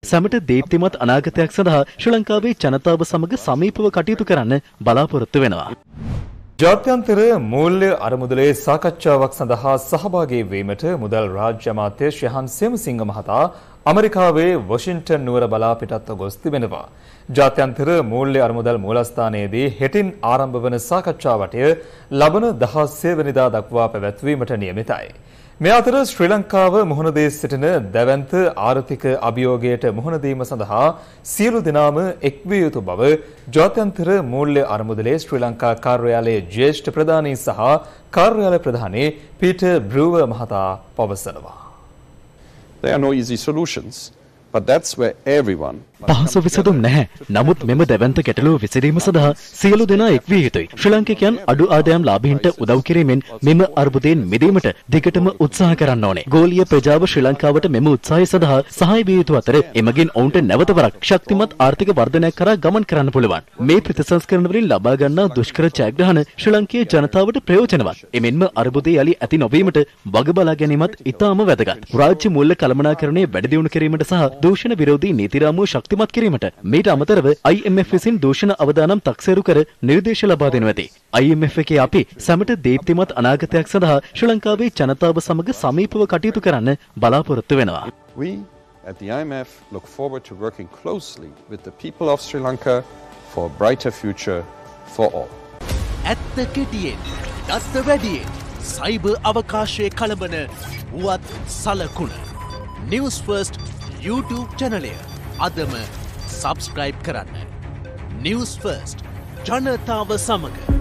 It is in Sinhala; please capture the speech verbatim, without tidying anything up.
සැමට දීප්තිමත් අනාගතයක් සඳහා ශ්‍රී ලංකාවේ ජනතාව සමග සමීපව කටයුතු කරන්න බලාපොරොත්තු වෙනවා. ජාත්‍යන්තර මූල්‍ය අරමුදලේ සාකච්ඡාවක් සඳහා සහභාගී වීමට මුදල් රාජ්‍ය අමාත්‍ය ශ්‍රහන් සේමසිංහ මහතා ඇමරිකාවේ වොෂින්ටන් නුවර බලා පිටත්ව ගොස් තිබෙනවා. ජාත්‍යන්තර මූල්‍ය අරමුදල් මූලස්ථානයේදී හෙටින් ආරම්භ වන සාකච්ඡාවටය ලබන දහස්සේ වෙනිදා දක්වා පැවැත්වීමට නියමිතයි. මේ අතර ශ්‍රී ලංකාව මුහුණ දී සිටින දැවැන්ත ආර්ථික අභියෝගයට මුහුණ දීම සඳහා සියලු දෙනාම එක් විය යුතු බව ජාත්‍යන්තර මූල්‍ය අරමුදලේ ශ්‍රී ලංකා කාර්යාලයේ ජ්‍යෙෂ්ඨ ප්‍රධානී සහ කාර්යාලය ප්‍රධානී පීටර් බ්‍රූවර් මහතා පවසනවා. There are no easy solutions, but that's where everyone පහසු විසඳුම් නැහැ. නමුත් මෙම දැවැන්ත ගැටලුව විසඳීම සඳහා සියලු දෙනා එක් විය යුතුයි. ශ්‍රී ලාංකිකයන් අඩු ආදායම් ලාභීන්ට උදව් කිරීමෙන් මෙම අර්බුදයෙන් මිදීමට දිගටම උත්සාහ කරන්න ඕනේ. ගෝලීය ප්‍රජාව ශ්‍රී ලංකාවට මෙම උත්සාහය සඳහා සහාය විය යුතු අතර එමගින් ඔවුන්ට නැවත වරක් ශක්තිමත් ආර්ථික වර්ධනයක් කරා ගමන් කරන්න පුළුවන්. මේ ප්‍රතිසංස්කරණ වලින් ලබා ගන්නා දුෂ්කර ජයග්‍රහණ ශ්‍රී ලංකීය ජනතාවට ප්‍රයෝජනවත්. එමෙන්ම අර්බුදය යලි ඇති නොවීමට වග බලා ගැනීමත් ඉතාම වැදගත්. රාජ්‍ය මූල්‍ය කළමනාකරණය වැඩි දියුණු කිරීමට සහ දූෂණ විරෝධී නීති රාමුව ශක්තිමත් කිරීමට මීට අමතරව I M F විසින් දූෂණ අවදානම් තක්සේරු කර නිර්දේශ ලබා දෙනු ඇති. I M F එකේ අපි සැමට දීප්තිමත් අනාගතයක් සඳහා ශ්‍රී ලංකාවේ ජනතාව සමග සමීපව කටයුතු කරන්න බලාපොරොත්තු වෙනවා. We at the I M F look forward to working closely with the people of Sri Lanka for a brighter future for all. ඇත්ත කෙටියෙන් දත්ත වැඩියෙන් සයිබර් අවකාශයේ කලබන වුවත් සලකුණ News First YouTube channel එක අදම subscribe කරන්න. News First ජනතාව සමග